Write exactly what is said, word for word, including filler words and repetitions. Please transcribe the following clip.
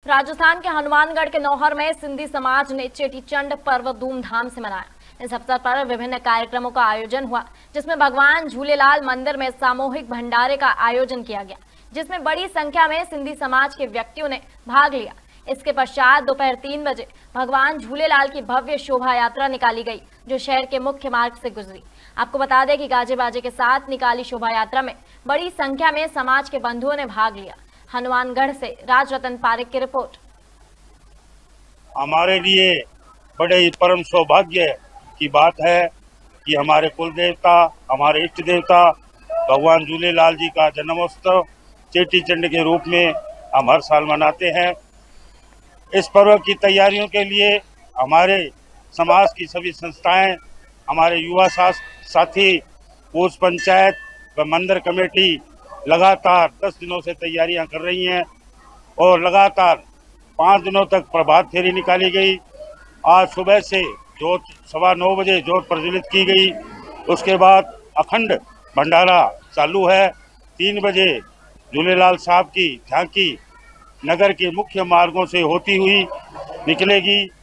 राजस्थान के हनुमानगढ़ के नौहर में सिंधी समाज ने चेटीचंड पर्व धूमधाम से मनाया। इस अवसर पर विभिन्न कार्यक्रमों का आयोजन हुआ, जिसमें भगवान झूलेलाल मंदिर में सामूहिक भंडारे का आयोजन किया गया, जिसमें बड़ी संख्या में सिंधी समाज के व्यक्तियों ने भाग लिया। इसके पश्चात दोपहर तीन बजे भगवान झूलेलाल की भव्य शोभा यात्रा निकाली गई, जो शहर के मुख्य मार्ग से गुजरी। आपको बता दें कि गाजे बाजे के साथ निकाली शोभा यात्रा में बड़ी संख्या में समाज के बंधुओं ने भाग लिया। हनुमानगढ़ से राज रतन पारिक की रिपोर्ट। हमारे लिए बड़े ही परम सौभाग्य की बात है कि हमारे कुल देवता, हमारे इष्ट देवता भगवान झूलेलाल जी का जन्मोत्सव चेटीचंड के रूप में हम हर साल मनाते हैं। इस पर्व की तैयारियों के लिए हमारे समाज की सभी संस्थाएं, हमारे युवा साथी, पूर्व पंचायत व मंदिर कमेटी लगातार दस दिनों से तैयारियां कर रही हैं और लगातार पाँच दिनों तक प्रभात फेरी निकाली गई। आज सुबह से जोत सवा नौ बजे जोत प्रज्वलित की गई। उसके बाद अखंड भंडारा चालू है। तीन बजे झूलेलाल साहब की झांकी नगर के मुख्य मार्गों से होती हुई निकलेगी